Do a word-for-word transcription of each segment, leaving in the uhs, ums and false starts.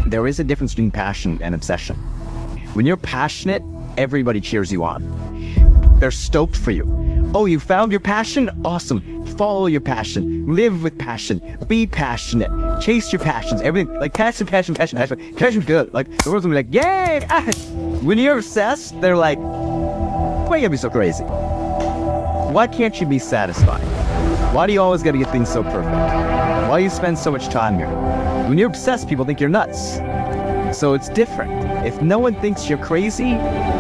there is a difference between passion and obsession. When you're passionate, everybody cheers you on. They're stoked for you. Oh, you found your passion? Awesome. Follow your passion. Live with passion. Be passionate. Chase your passions. Everything. Like passion, passion, passion, passion. Passion good. Like the world's gonna be like, yay! Ah. When you're obsessed, they're like, why you gotta be so crazy? Why can't you be satisfied? Why do you always gotta get things so perfect? Why do you spend so much time here? When you're obsessed, people think you're nuts. So it's different. If no one thinks you're crazy,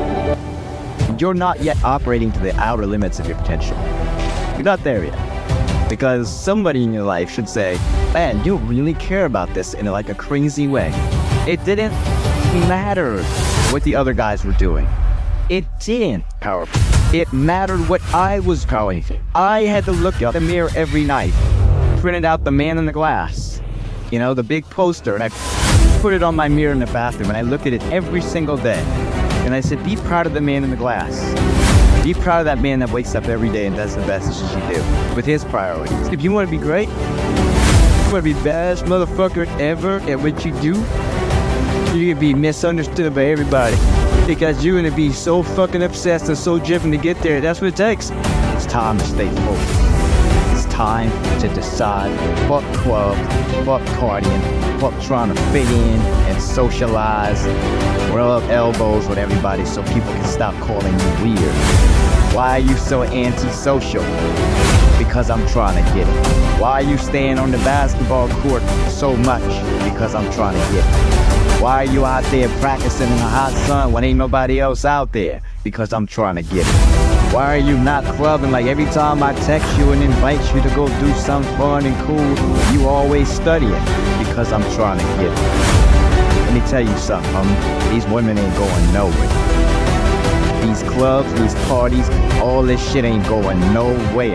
you're not yet operating to the outer limits of your potential. You're not there yet. Because somebody in your life should say, man, you really care about this in like a crazy way. It didn't matter what the other guys were doing. It didn't, powerful. It mattered what I was going. I had to look at the mirror every night, printed out the man in the glass, you know, the big poster, and I put it on my mirror in the bathroom, and I looked at it every single day. And I said, be proud of the man in the glass. Be proud of that man that wakes up every day and does the best as you do with his priorities. If you want to be great, you want to be the best motherfucker ever at what you do, you're going to be misunderstood by everybody because you're going to be so fucking obsessed and so driven to get there. That's what it takes. It's time to stay focused. It's time to decide fuck club, fuck partying, fuck trying to fit in and socialize, roll up elbows with everybody so people can stop calling you weird. Why are you so antisocial? Because I'm trying to get it. Why are you staying on the basketball court so much? Because I'm trying to get it. Why are you out there practicing in the hot sun when ain't nobody else out there? Because I'm trying to get it. Why are you not clubbing like every time I text you and invite you to go do something fun and cool, you always studying? Because I'm trying to get it. Let me tell you something, homie. These women ain't going nowhere. These clubs, these parties, all this shit ain't going nowhere.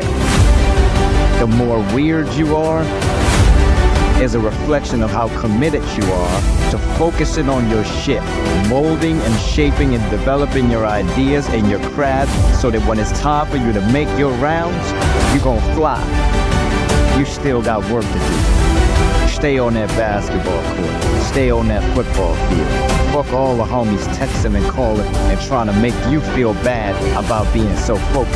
The more weird you are is a reflection of how committed you are to focusing on your shit, molding and shaping and developing your ideas and your craft so that when it's time for you to make your rounds, you're gonna fly. You still got work to do. Stay on that basketball court. Stay on that football field. Fuck all the homies texting and calling and trying to make you feel bad about being so focused.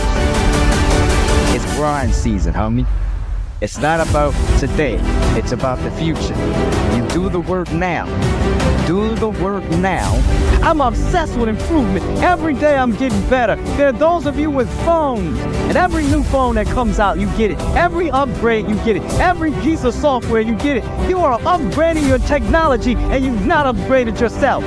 It's grind season, homie. It's not about today, it's about the future. You do the work now. Do the work now. I'm obsessed with improvement. Every day I'm getting better. There are those of you with phones, and every new phone that comes out, you get it. Every upgrade, you get it. Every piece of software, you get it. You are upgrading your technology, and you've not upgraded yourself.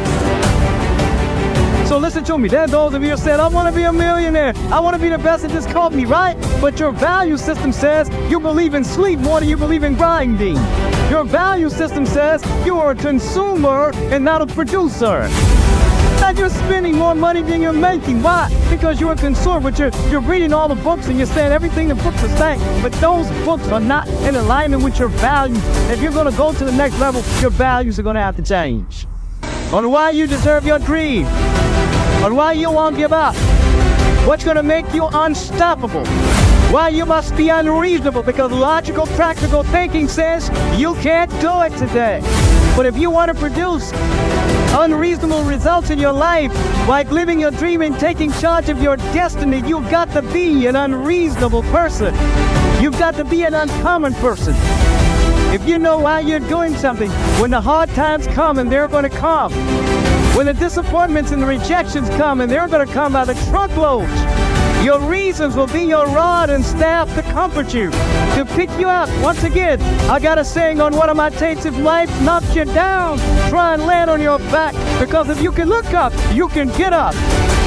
So listen to me, there are those of you who said, I want to be a millionaire. I want to be the best at this company, right? But your value system says you believe in sleep more than you believe in grinding. Your value system says you are a consumer and not a producer. That you're spending more money than you're making. Why? Because you're a consumer, but you're, you're reading all the books and you're saying everything the books are saying, but those books are not in alignment with your values. If you're going to go to the next level, your values are going to have to change. On why you deserve your dream. On why you won't give up. What's going to make you unstoppable. Why you must be unreasonable, because logical, practical thinking says you can't do it today. But if you want to produce unreasonable results in your life, like living your dream and taking charge of your destiny, you've got to be an unreasonable person. You've got to be an uncommon person. If you know why you're doing something, when the hard times come, and they're going to come, when the disappointments and the rejections come, and they're going to come by the truckloads, your reasons will be your rod and staff to comfort you, to pick you up. Once again, I got a saying on one of my tapes: if life knocks you down, try and land on your back, because if you can look up, you can get up.